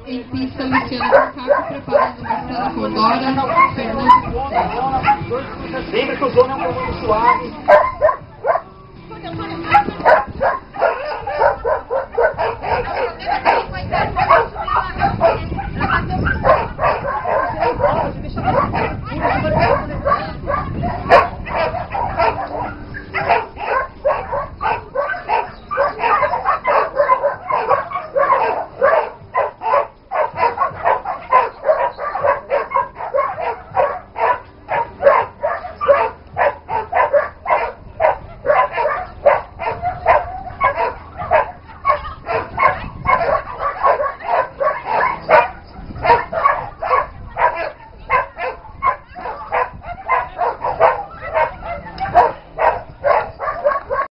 Em pista, Luciano Macaco preparando Marcelo Condora, Fernando. Lembra que o zona é um comando suave.